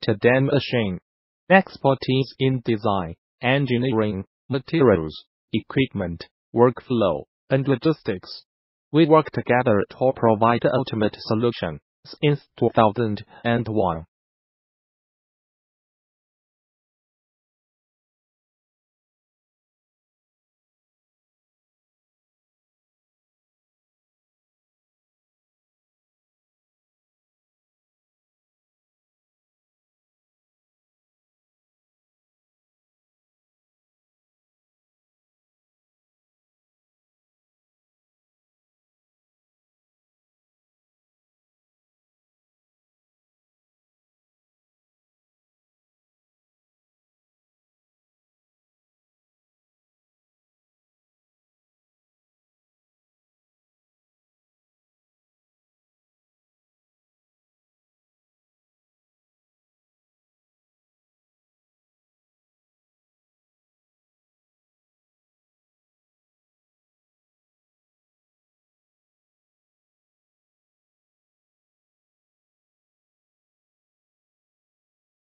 faster than machine. Expertise in design, engineering, materials, equipment, workflow, and logistics. We work together to provide the ultimate solution since 2001.